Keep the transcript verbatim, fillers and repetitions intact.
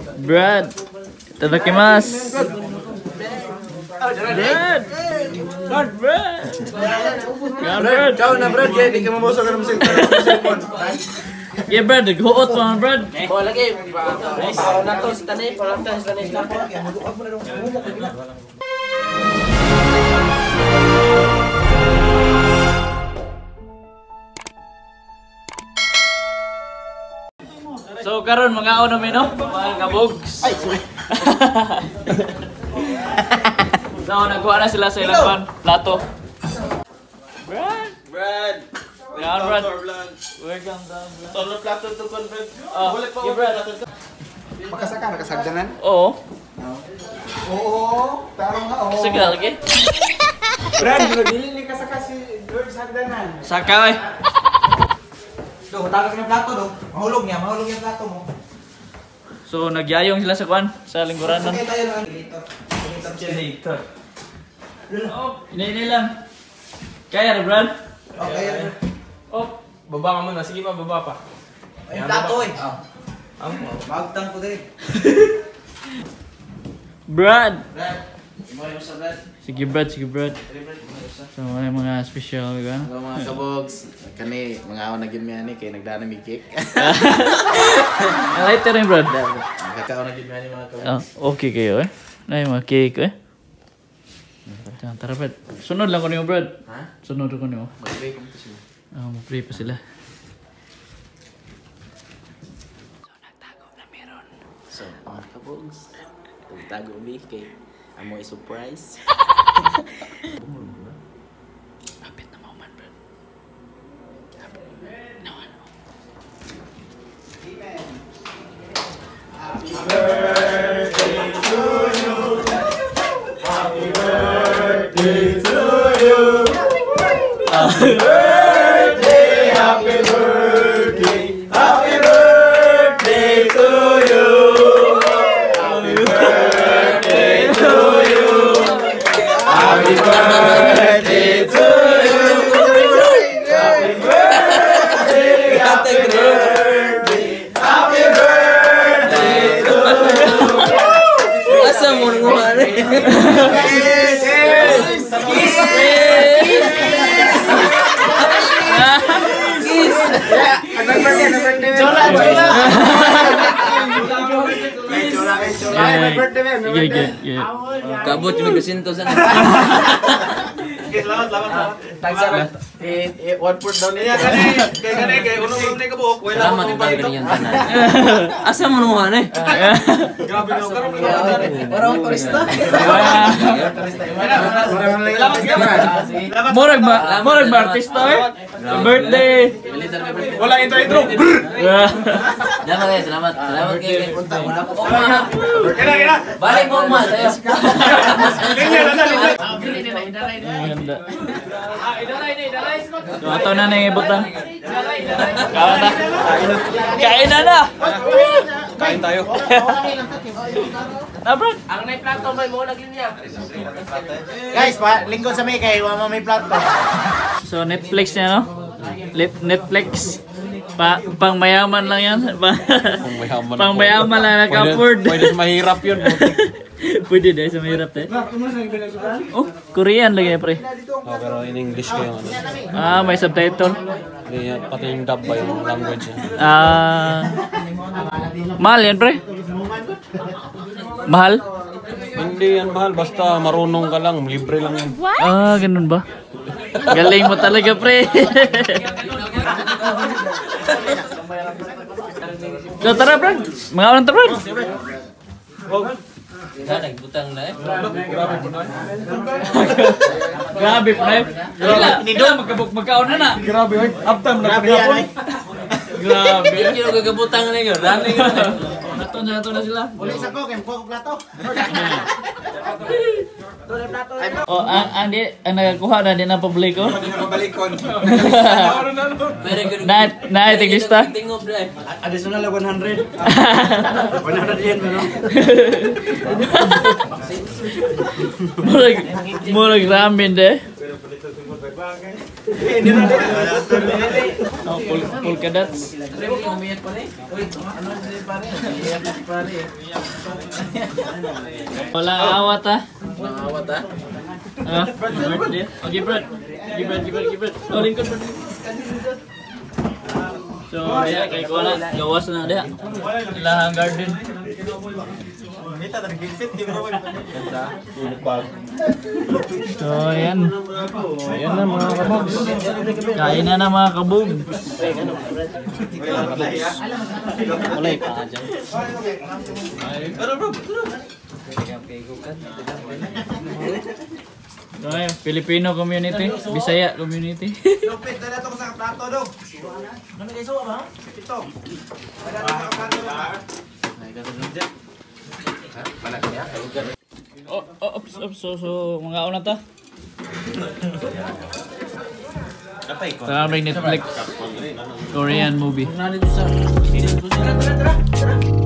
Brad. Itadakimasu. Brad. God, Brad. God, Brad. Kau na Brad, kaya di ka mabusog ng cellphone. Yeah, Brad, nag-huot pa man, Brad. Oh, lagi. Pao na to sa tanay, pao na to sa tanay. So karon mga ono mi no, mga KABOG'z. Ay, sorry. So nagkuha na sila sa ilang pan, plato. Brad, Brad. yan Brad. Welcome down, Brad. Tolo plato to kon Brad. Oh, Balik pa yeah, Brad. Makasaka nakasagdanan? Oo. Oo, tarong nga oo. Sige lagi. Brad, dili ni kasaka si George sagdanan. Saka eh. Do, tagas ng plato do. Mahulog niya, mahulog yung plato mo. So nagyayong sila sa kwan, sa lingkuranan. Sakay tayo ng elevator. Generator. Oh, ini lang. Kaya na Brad? Okay. Oh, Baba ka muna. Sige pa, baba pa. Yung plato eh. Ang Magtang ko din. Brad. Brad, imo yung sa Brad. Sige Brad, sige Brad. So may mga special kan. Hello mga KABOG'z. Kani mga awan na gyud mi ani kay nagdana mi cake. Lighter rin Brad. Nakakaon na gyud mi ani mga KABOG'z. Oh, okay kayo eh. Nay mga cake eh. Tara, tara Brad. Sunod lang ko niyo Brad. Ha? Sunod ko niyo. Mag-pray ko sila. Ah, mag-pray pa sila. So, mga KABOG'z. Tago mi kay amo i-surprise. Kapit na mo man Brad. No, no. Happy birthday to you. Happy birthday to you. Happy birthday, happy birthday, happy birthday to you. Happy birthday to you. Happy birthday to you. Happy birthday, happy birthday, happy birthday to you. asa mo nung ano? Yes, yes. Kiss. Kiss. Happy birthday, happy birthday. Chola, chola. Chola, chola. Happy birthday, happy Sige, sige, birthday. sige. Kabot yung magkasinto sana. Okay, salamat, salamat, salamat. Tagsaran. Eh, eh, one fourth down niya. Kaya kani, kaya kani, kaya unong-unong na ikabuhok. Wala Salamat mo yung palito. ganyan tanan. Asa mo nung ano eh? Grabe na, karong mga Parang turista. Salamat ka ba? Murag ba? Murag ba artista eh? Birthday. Wala intro-intro. Salamat kayo, salamat. Salamat kayo. Kaya, kaya. Balik mo ma, tayo. Ganyan, ano, Ganda. So, ato na nang ibutan. Kain na. Kain na na. Kain tayo. Na Brad. Ang may plato may mo lagi niya. Guys, pa lingkod sa mi kay wa may plato. So Netflix niya no? Lip- Netflix. Pa pang mayaman lang yan. Pa mayaman pang mayaman lang naka-afford. Pwede mahirap yun. Pwede dahil sa mahirap eh. Oh, Korean lagi pre. Oh, pero in English kayo ano. Ah, may subtitle. Hindi, pati yung dub ba yung language. Ah. Mahal yan pre. Mahal? Hindi yan mahal, basta marunong ka lang, libre lang yan. Ah, ganun ba? Galing mo talaga pre. So tara Brad. Mga orang tara Brad. Na, nagbutang na eh. Grabe pre. Hindi daw magkabuk magkaon na na. Grabe, oy. Uptime na kahapon. Grabe. Hindi ko gagabutang na yun. Running yun eh. Nato na nato na sila. Uli sa ko kay ko plato. Oh, ang ang di ang nagakuha na di na publiko. Hindi na mabalikon. Pero good. Na na tigista. Tingog na eh. Additional one hundred. one hundred yen ano. Murag murag ramen de. Hindi na din. Oh, pul polka dots. Umiyak pa rin. Uy, ano sila pare? Umiyak pa rin. Wala awat ah. Nakawat ah. Ah, birthday. Oh, give Brad. Give Brad, give Brad, give Brad. Oh, lingkod Brad. So, ya kay ko wala gawas na dia. Ilahang garden. So, ayan. Ayan na mga kabogs. Kain na na mga kabogs. Walay pa ka dyan. So, ayan, Filipino community, Bisaya community. Lupit, dala to ko sa plato dong. Ano kayo suwa ba? Ito. Dala to sa plato dong. Oh, oh, ops, ops, so, so, mga una ta. Sa aming Netflix Korean movie. Tara, tara, tara.